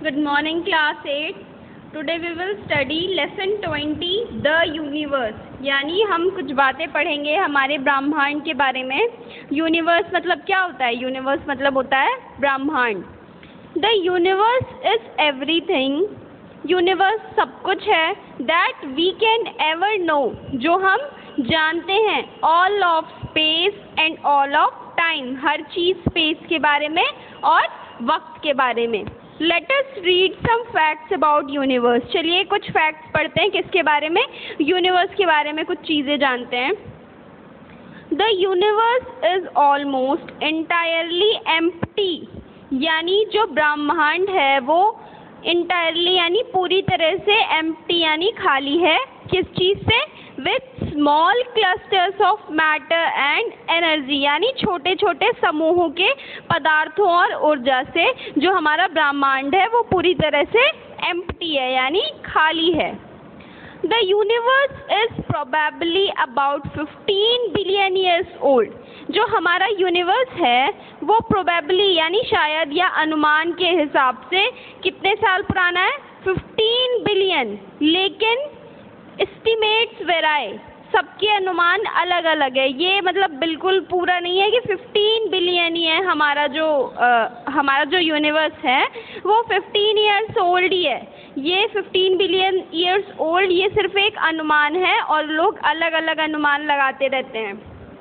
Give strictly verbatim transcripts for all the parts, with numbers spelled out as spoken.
Good morning, class eight. Today we will study lesson twenty, the universe. यानी हम कुछ बातें पढ़ेंगे हमारे ब्रह्मांड के बारे में. यूनिवर्स मतलब क्या होता है? यूनिवर्स मतलब होता है ब्रह्मांड. The universe is everything. Universe सब कुछ है. That we can ever know. जो हम जानते हैं. All of space and all of time. हर चीज़ स्पेस के बारे में और वक्त के बारे में. Let us read some facts about universe. चलिए कुछ facts पढ़ते हैं. किसके बारे में? यूनिवर्स के बारे में कुछ चीज़ें जानते हैं. The universe is almost entirely empty. यानी जो ब्रह्मांड है वो entirely यानी पूरी तरह से empty यानी खाली है. किस चीज़ से? With small clusters of matter and energy. यानी छोटे छोटे समूहों के पदार्थों और ऊर्जा से जो हमारा ब्रह्मांड है वो पूरी तरह से empty है यानी खाली है. The universe is probably about fifteen billion years old. जो हमारा यूनिवर्स है वो probably यानी शायद या अनुमान के हिसाब से कितने साल पुराना है? fifteen billion. लेकिन एस्टिमेट्स वेराई. सबके अनुमान अलग अलग है. ये मतलब बिल्कुल पूरा नहीं है कि fifteen बिलियन ही है हमारा जो आ, हमारा जो यूनिवर्स है वो fifteen ईयर्स ओल्ड ही है. ये fifteen बिलियन ईयर्स ओल्ड ये सिर्फ एक अनुमान है और लोग अलग अलग अनुमान लगाते रहते हैं.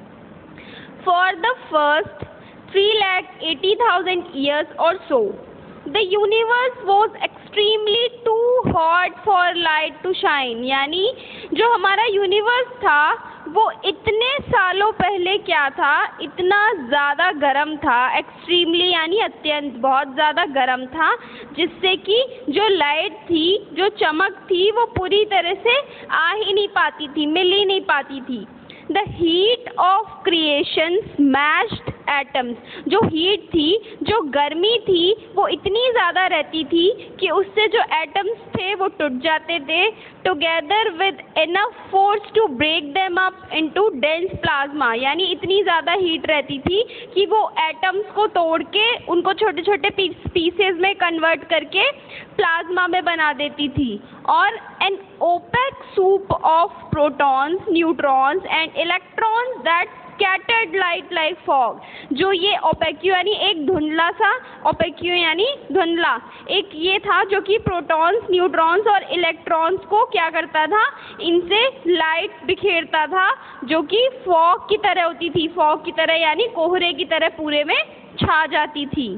For the first three lakh eighty thousand years और so the universe was extremely too hot for light to shine. यानी जो हमारा यूनिवर्स था वो इतने सालों पहले क्या था? इतना ज़्यादा गर्म था. एक्सट्रीमली यानी अत्यंत बहुत ज़्यादा गर्म था जिससे कि जो लाइट थी जो चमक थी वो पूरी तरह से आ ही नहीं पाती थी, मिल ही नहीं पाती थी. The heat of creation smashed atoms. जो हीट थी जो गर्मी थी वो इतनी ज़्यादा रहती थी कि उससे जो एटम्स थे वो टूट जाते थे. Together with enough force to break them up into dense plasma. यानी इतनी ज़्यादा हीट रहती थी कि वो एटम्स को तोड़ के उनको छोटे छोटे पीसेस में कन्वर्ट करके प्लाज्मा में बना देती थी. और an opaque soup of protons, neutrons and electrons that scattered light like fog. जो ये ओपेक्यू यानी एक धुंधला सा, ओपेक्यू यानी धुंधला, एक ये था जो कि प्रोटॉन्स, न्यूट्रॉन्स और इलेक्ट्रॉन्स को क्या करता था? इनसे लाइट बिखेरता था जो कि फॉग की तरह होती थी. फॉग की तरह यानी कोहरे की तरह पूरे में छा जाती थी.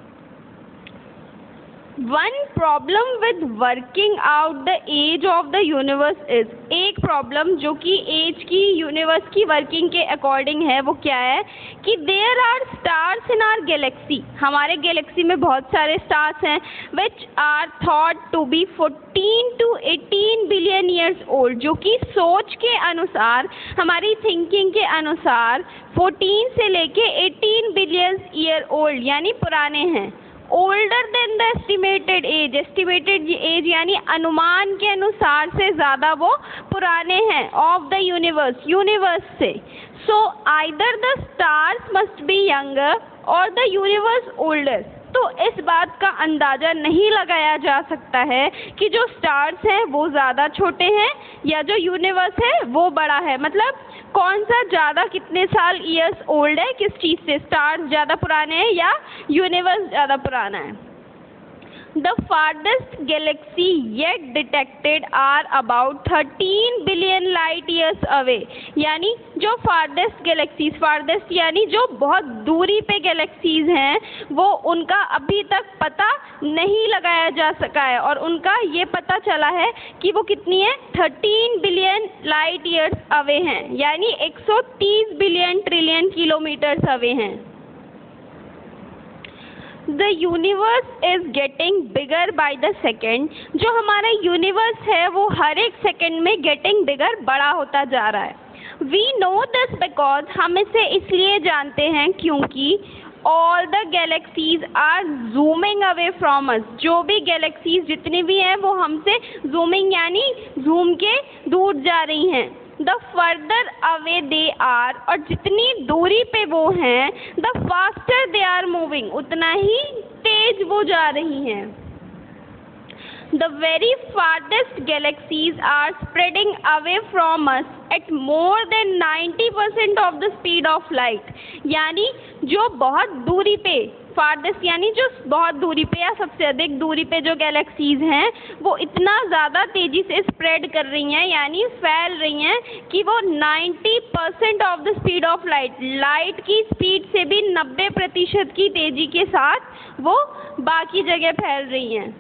One problem with working out the age of the universe is. एक प्रॉब्लम जो कि एज की यूनिवर्स की वर्किंग के अकॉर्डिंग है वो क्या है कि there are stars in our galaxy. हमारे गैलेक्सी में बहुत सारे स्टार्स हैं which are thought to be fourteen to eighteen billion years old. जो कि सोच के अनुसार, हमारी थिंकिंग के अनुसार fourteen से लेके eighteen billion year old यानी पुराने हैं. Older than the estimated age. Estimated age यानी अनुमान के अनुसार से ज़्यादा वो पुराने हैं ऑफ द यूनिवर्स, यूनिवर्स से. So either the stars must be younger और द यूनिवर्स ओल्डर. तो इस बात का अंदाज़ा नहीं लगाया जा सकता है कि जो स्टार्स हैं वो ज़्यादा छोटे हैं या जो यूनिवर्स है वो बड़ा है. मतलब कौन सा ज़्यादा कितने साल ईयर्स ओल्ड है किस चीज़ से? स्टार्स ज़्यादा पुराने हैं या यूनिवर्स ज़्यादा पुराना है? The farthest galaxy yet detected are about thirteen billion light years away. यानी जो farthest galaxies, farthest यानी जो बहुत दूरी पे galaxies हैं वो उनका अभी तक पता नहीं लगाया जा सका है और उनका ये पता चला है कि वो कितनी है? thirteen billion light years away हैं यानी एक सौ तीस बिलियन ट्रिलियन किलोमीटर्स अवे हैं. The universe is getting bigger by the second. जो हमारा यूनिवर्स है वो हर एक सेकेंड में getting bigger, बड़ा होता जा रहा है. We know this because हम इसे इसलिए जानते हैं क्योंकि all the galaxies are zooming away from us. जो भी galaxies जितनी भी हैं वो हमसे zooming यानी zoom के दूर जा रही हैं. The further away they are, और जितनी दूरी पे वो हैं, the faster they are moving, उतना ही तेज वो जा रही हैं. The very farthest galaxies are spreading away from us at more than ninety percent of the speed of light. यानी जो बहुत दूरी पे farthest यानी जो बहुत दूरी पे या सबसे अधिक दूरी पे जो गैलेक्सीज हैं वो इतना ज़्यादा तेज़ी से स्प्रेड कर रही हैं यानी फैल रही हैं कि वो ninety percent of the speed of light light की स्पीड से भी नब्बे प्रतिशत की तेज़ी के साथ वो बाकी जगह फैल रही हैं.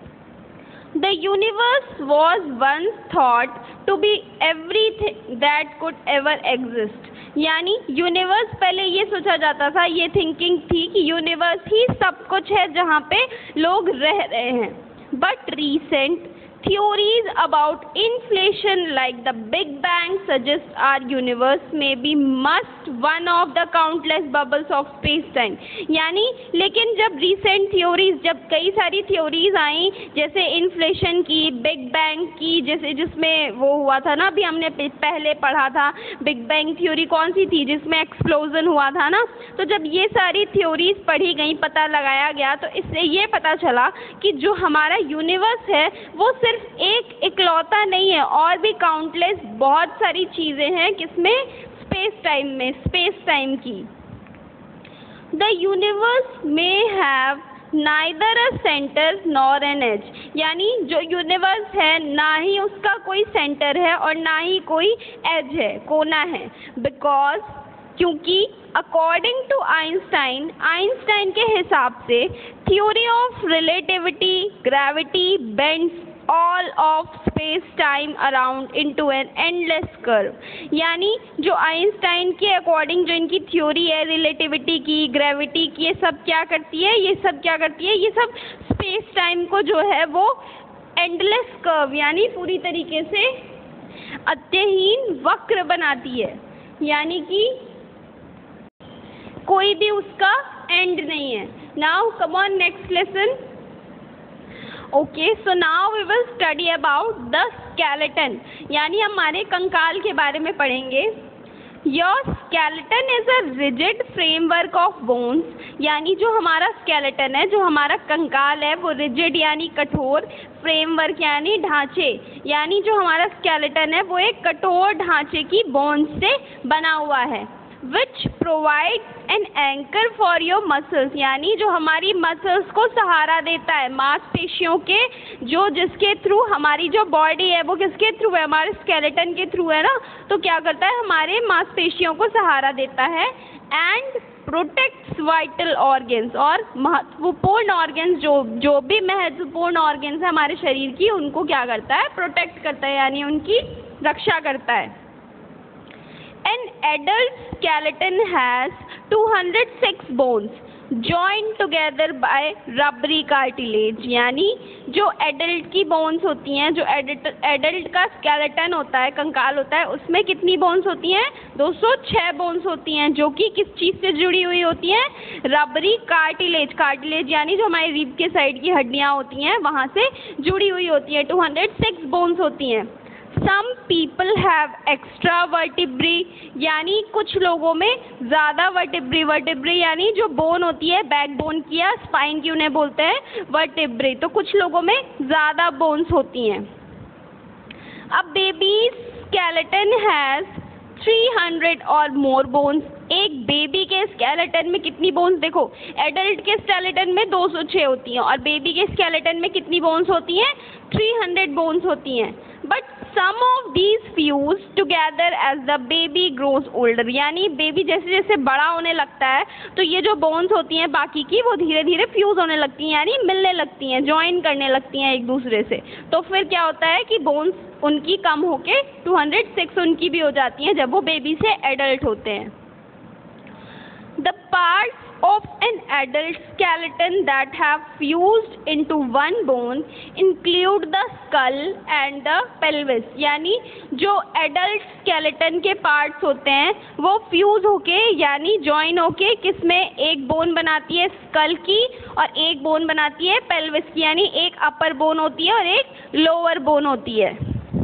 The universe was once thought to be everything that could ever exist. यानी यूनिवर्स पहले ये सोचा जाता था, ये थिंकिंग थी कि यूनिवर्स ही सब कुछ है जहाँ पे लोग रह रहे हैं. But recent theories about inflation like the Big Bang suggest our universe may be must one of the countless bubbles of space-time. यानी लेकिन जब recent theories जब कई सारी theories आई जैसे inflation की, Big Bang की, जैसे जिसमें वो हुआ था ना अभी हमने पहले पढ़ा था Big Bang theory कौन सी थी जिसमें explosion हुआ था ना. तो जब ये सारी theories पढ़ी गई पता लगाया गया तो इससे ये पता चला कि जो हमारा यूनिवर्स है वो सिर्फ एक इकलौता नहीं है और भी काउंटलेस बहुत सारी चीज़ें हैं किसमें स्पेस टाइम में स्पेस टाइम की. The universe may have neither a centre nor an edge. यानी जो यूनिवर्स है ना ही उसका कोई सेंटर है और ना ही कोई एज है कोना है. बिकॉज क्योंकि अकॉर्डिंग टू आइंस्टाइन आइंस्टाइन के हिसाब से theory of relativity gravity bends all of space time around into an endless curve. यानी जो आइंस्टाइन के अकॉर्डिंग जो इनकी थ्योरी है रिलेटिविटी की ग्रेविटी की ये सब क्या करती है ये सब क्या करती है ये सब स्पेस टाइम को जो है वो एंडलेस कर्व यानी पूरी तरीके से अंतहीन वक्र बनाती है. यानी कि कोई भी उसका एंड नहीं है. Now come on next lesson. Okay so now we will study about the skeleton. यानी हमारे कंकाल के बारे में पढ़ेंगे. Your skeleton is a rigid framework of bones. यानी जो हमारा स्केलेटन है जो हमारा कंकाल है वो रिजिड यानी कठोर फ्रेमवर्क यानी ढांचे यानी जो हमारा स्केलेटन है वो एक कठोर ढांचे की बोन्स से बना हुआ है. Which provide an anchor for your muscles. यानी जो हमारी मसल्स को सहारा देता है मांसपेशियों के जो जिसके थ्रू हमारी जो बॉडी है वो किसके थ्रू है हमारे स्केलेटन के थ्रू है ना. तो क्या करता है हमारे मांसपेशियों को सहारा देता है. And protects vital organs. और महत्वपूर्ण ऑर्गन्स जो जो भी महत्वपूर्ण ऑर्गन्स है हमारे शरीर की उनको क्या करता है प्रोटेक्ट करता है यानी उनकी रक्षा करता है. An adult skeleton has two hundred six bones joined together by rubbery cartilage. यानी जो एडल्ट की बोन्स होती हैं जो एडल्ट एडल्ट का स्केलेटन होता है कंकाल होता है उसमें कितनी बोन्स होती हैं दो सौ छह बोन्स होती हैं जो कि किस चीज़ से जुड़ी हुई होती हैं रबरी कार्टिलेज. कार्टिलेज यानी जो हमारी रीढ़ के साइड की हड्डियाँ होती हैं वहाँ से जुड़ी हुई होती हैं. टू हंड्रेड सिक्स बोन्स होती हैं. Some people have extra vertebrae. यानी कुछ लोगों में ज़्यादा वर्टिब्री वर्टिब्री यानी जो बोन होती है बैकबोन की या स्पाइन की उन्हें बोलते हैं वर्टिब्री. तो कुछ लोगों में ज़्यादा बोन्स होती हैं. अब baby skeleton has three hundred or more bones. एक बेबी के स्केलेटन में कितनी बोन्स देखो एडल्ट के स्केलेटन में दो सौ छह होती हैं और बेबी के स्केलेटन में कितनी बोन्स होती हैं थ्री हंड्रेड बोन्स होती हैं. But some of these fuse together as the baby grows older. यानी बेबी जैसे जैसे बड़ा होने लगता है तो ये जो बोन्स होती हैं बाकी की वो धीरे धीरे फ्यूज़ होने लगती हैं यानी मिलने लगती हैं ज्वाइन करने लगती हैं एक दूसरे से. तो फिर क्या होता है कि बोन्स उनकी कम होके टू हंड्रेड सिक्स उनकी भी हो जाती हैं जब वो बेबी से एडल्ट होते हैं. The parts of an adult skeleton that have fused into one bone include the skull and the pelvis. यानी जो adult skeleton के parts होते हैं वो fuse होके यानी join होके किसमें एक bone बनाती है skull की और एक bone बनाती है pelvis की. यानी एक upper bone होती है और एक lower bone होती है.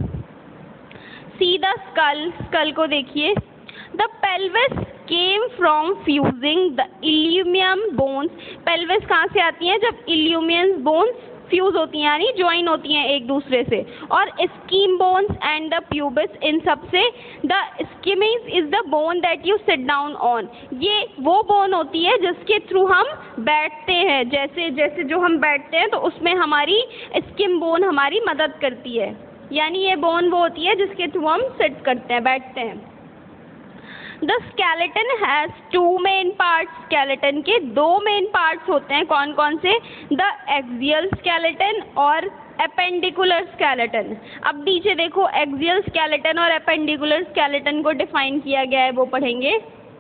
See the skull. skull को देखिए. The pelvis came from fusing the ilium bones. pelvis कहाँ से आती हैं जब ilium bones फ्यूज होती हैं यानी ज्वाइन होती हैं एक दूसरे से। और ischium bones and the pubis, इन सब से the ischium is the bone that you sit down on, ये वो बोन होती है जिसके थ्रू हम बैठते हैं, जैसे जैसे जो हम बैठते हैं तो उसमें हमारी स्किम बोन हमारी मदद करती है, यानी ये बोन वो होती है जिसके थ्रू हम सिट करते हैं, बैठते हैं। The skeleton has two main parts, skeleton के दो मेन पार्ट्स होते हैं, कौन कौन से? द एक्सियल स्केलेटन और एपेंडिकुलर स्केलेटन। अब नीचे देखो, एक्सियल स्केलेटन और एपेंडिकुलर स्केलेटन को डिफाइन किया गया है, वो पढ़ेंगे।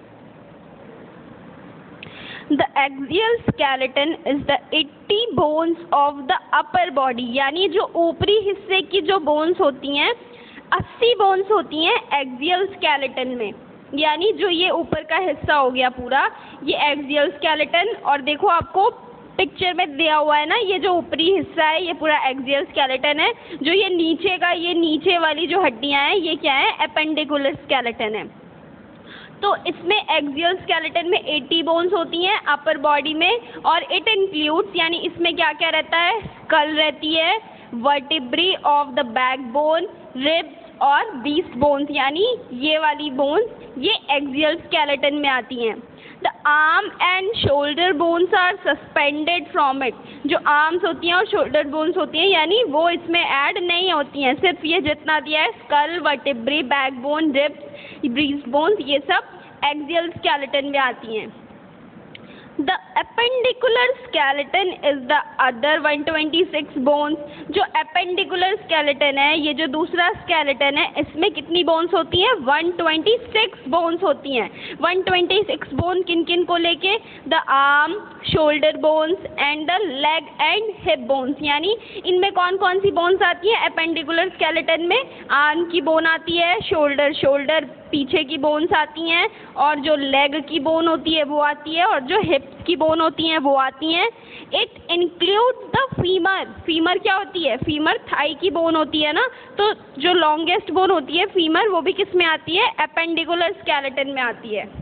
The axial skeleton is the eighty bones of the upper body, यानी जो ऊपरी हिस्से की जो बोन्स होती हैं, अस्सी बोन्स होती हैं एक्सियल स्केलेटन में, यानी जो ये ऊपर का हिस्सा हो गया पूरा, ये एक्सियल स्केलेटन। और देखो आपको पिक्चर में दिया हुआ है ना, ये जो ऊपरी हिस्सा है ये पूरा एक्सियल स्केलेटन है, जो ये नीचे का, ये नीचे वाली जो हड्डियां हैं ये क्या है? एपेंडिकुलर स्केलेटन है। तो इसमें एक्सियल स्केलेटन में एट्टी बोन्स होती हैं अपर बॉडी में, और इट इंक्लूड्स, यानी इसमें क्या क्या रहता है? स्कल रहती है, vertebrae of the backbone, ribs और बीस बोन्स, यानी ये वाली बोन्स ये एक्सियल स्केलेटन में आती हैं। The arm and shoulder bones are suspended from it, जो आर्म्स होती हैं और शोल्डर बोन्स होती हैं यानी वो इसमें ऐड नहीं होती हैं, सिर्फ ये जितना दिया है skull, vertebrae, backbone, ribs, breast bones, ये सब एक्सियल स्केलेटन में आती हैं। The appendicular skeleton is the other one twenty six bones, जो एपेंडिकुलर स्केलेटन है, ये जो दूसरा स्केलेटन है, इसमें कितनी बोन्स होती हैं? वन ट्वेंटी सिक्स बोन्स होती हैं। वन ट्वेंटी सिक्स बोन किन किन को लेके? The arm, shoulder bones and the leg and hip bones, यानी इनमें कौन कौन सी बोन्स आती हैं एपेंडिकुलर स्केलेटन में? आर्म की बोन आती है, शोल्डर शोल्डर पीछे की बोन्स आती हैं, और जो लेग की बोन होती है वो आती है, और जो हिप्स की बोन होती हैं वो आती हैं। It includes the femur, femur क्या होती है? फीमर थाई की बोन होती है ना, तो जो लॉन्गेस्ट बोन होती है फीमर, वो भी किस में आती है? एपेंडिकुलर स्केलेटन में आती है।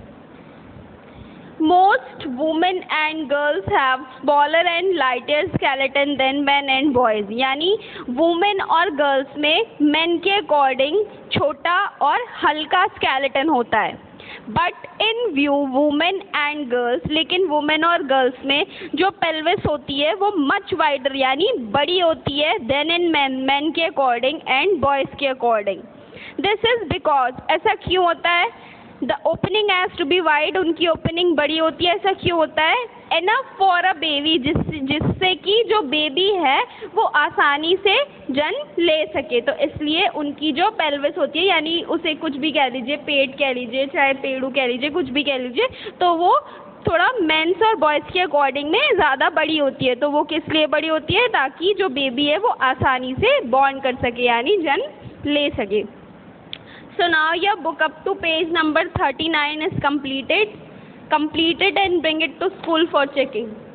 Most women and girls have smaller and lighter skeleton than men and boys, यानी women और girls में men के अकॉर्डिंग छोटा और हल्का skeleton होता है। But in view women and girls, लेकिन वुमेन और गर्ल्स में जो पेल्विस होती है वो मच वाइडर यानी बड़ी होती है देन इन मैन, मैन के अकॉर्डिंग एंड बॉयज़ के अकॉर्डिंग। दिस इज़ बिकॉज, ऐसा क्यों होता है? The opening has to be wide, उनकी ओपनिंग बड़ी होती है, ऐसा क्यों होता है? इनफ फॉर अ बेबी, जिस जिससे कि जो बेबी है वो आसानी से जन्म ले सके, तो इसलिए उनकी जो पेल्विस होती है, यानी उसे कुछ भी कह लीजिए, पेट कह लीजिए, चाहे पेड़ू कह लीजिए, कुछ भी कह लीजिए, तो वो थोड़ा मेंस और बॉयज़ के अकॉर्डिंग में ज़्यादा बड़ी होती है। तो वो किस लिए बड़ी होती है? ताकि जो बेबी है वो आसानी से बॉर्न कर सके, यानी जन्म ले सके। So now your book up to page number thirty-nine is completed. Complete it and bring it to school for checking.